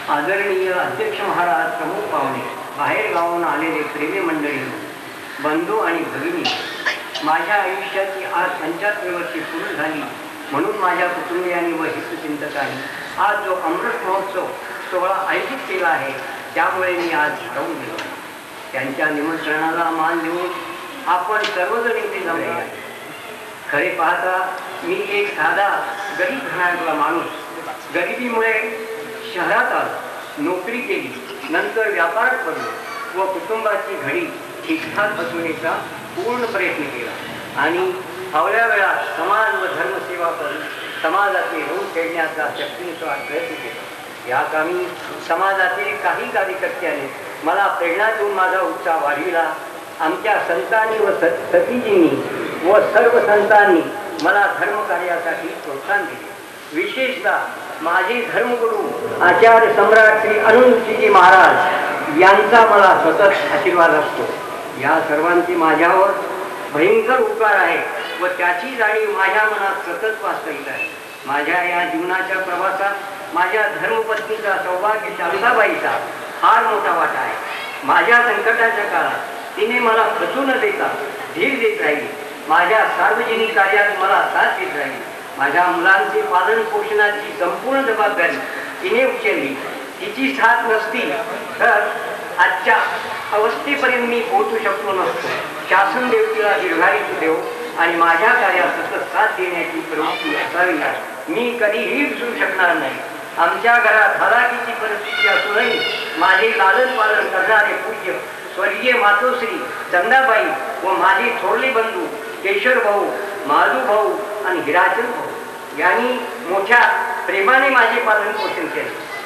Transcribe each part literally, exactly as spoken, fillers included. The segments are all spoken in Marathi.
आदरणीय अध्यक्ष महाराज, प्रमुख पाहुणे, बाहेर गावाहून आलेले प्रेमी मंडळी, बंधू आणि भगिनी, माझ्या आयुष्याची आज पंच्याहत्तर वर्षे पूर्ण झाली म्हणून माझ्या कुटुंबियांनी व हितचिंतकांनी आज जो अमृत महोत्सव सोहळा आयोजित केला आहे त्यामुळे मी आज हरवून गेलो. त्यांच्या निमंत्रणाला मान देऊन आपण सर्वजण इथे जमले आहे. खरे पाहता मी एक साधा गरीब घराण्यातला माणूस, गरिबीमुळे शहरात आलो, नोकरी केली, नंतर व्यापारात पडलो व कुटुंबाची घडी ठीकठाक बसवण्याचा पूर्ण प्रयत्न केला आणि फावल्या वेळात समाज व धर्मसेवा करून समाजाचे ऋण फेडण्याचा शक्तीनुसार प्रयत्न केला. या कामी समाजातील काही कार्यकर्त्यांनी मला प्रेरणा देऊन माझा उत्साह वाढविला. आमच्या संतांनी व सतीजींनी व सर्व संतांनी मला धर्मकार्यासाठी प्रोत्साहन दिले. विशेषतः माझे धर्मगुरू आचार्य सम्राट श्री अनंतजी महाराज यांचा मला सतत आशीर्वाद असतो. या सर्वांचे माझ्यावर भयंकर उपकार आहे व त्याची जाणीव माझ्या मनात सतत वास्तविक आहे. माझ्या या जीवनाच्या प्रवासात माझ्या धर्मपत्नीचा सौभाग्य शांताबाईचा फार मोठा वाटा आहे. माझ्या संकटाच्या काळात तिने मला खचू न देता धीर देत राहिली. माझ्या सार्वजनिक कार्यात मला साथ देत राहिली. माझ्या मुलांचे पालन पोषणाची संपूर्ण जबाबदारी तिने उचलली. तिची साथ नसती तर आजच्या अवस्थेपर्यंत मी पोहोचू शकलो नसतो. शासन देवतेला दीर्घायुष्य देव आणि माझ्या कार्यात सतत साथ देण्याची प्रवृत्ती असावी मी कधीही विसरू शकणार नाही. आमच्या घरात हलाखीची परिस्थिती असूनही माझे लालन पालन करणारे पूज्य स्वर्गीय मातोश्री चंदाबाई व माझे थोरले बंधू केशर भाऊ, माधू भाऊ आणि हिराचंद भाऊ यांनी मोठ्या प्रेमाने माझे पालन पोषण केले.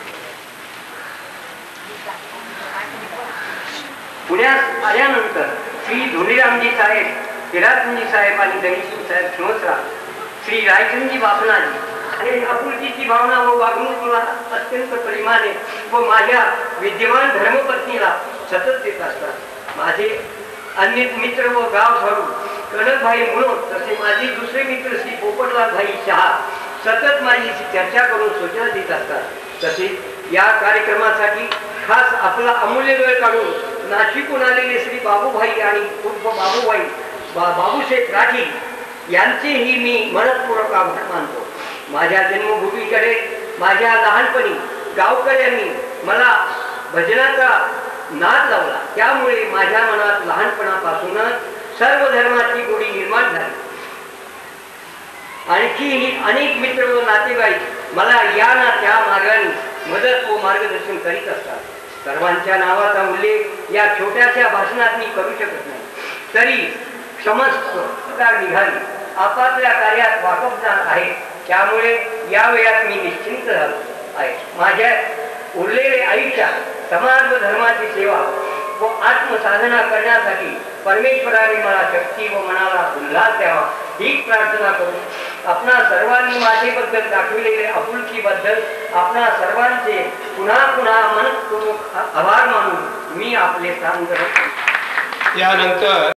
पुण्यात आल्यानंतर श्री धोंडीरामजी साहेब, हिराचंदजी साहेब आणि गणेशजी साहेब खिमसरा, श्री रायचंदजी बापनाजी आणि आपुलकीची भावना व वागणूक मला अत्यंत प्रेमाने व माझ्या विद्यमान धर्मपत्नीला सतत देत असतात. माझे अन्य मित्र व गाव झाडू कनकभाई मुळोत तसे माझे दुसरे मित्र श्री पोपटलालभाई शहा सतत माझी चर्चा करून सूचना देत असतात. तसेच या कार्यक्रमासाठी खास आपला अमूल्य वेळ काढून नाशिकहून आलेले श्री बाबूभाई आणि उर्फ बाबूभाई बा बाबूशेठ राठी यांचेही मी मनपूर्वक आभार मानतो. माझ्या जन्मभूमीकडे माझ्या लहानपणी गावकऱ्यांनी मला भजनाचा नाद लावला. त्यामुळे माझ्या मनात लहानपणापासूनच सर्व धर्माची गोडी निर्माण झाली. आणखी अनेक मित्र व नातेवाईक मला या ना त्या मार्गाने मदत व मार्गदर्शन करीत असतात. सर्वांच्या नावाचा उल्लेख या छोट्याशा भाषणात मी करू शकत नाही, तरी समस्त निघाली आपापल्या कार्यात वाकबदार आहे. त्यामुळे या वेळात मी निश्चिंत झालो आहे. माझ्या उरलेले आयुष्यात समाज व धर्माची सेवा व आत्मसाधना करण्यासाठी परमेश्वराने मला शक्ती व मनाला उल्हास द्यावा हीच प्रार्थना करून आपणा सर्वांनी माझेबद्दल दाखविलेले आपुलकीबद्दल आपणा सर्वांचे पुन्हा पुन्हा मनपूर्वक आभार मानून मी आपले स्थान करतो. यानंतर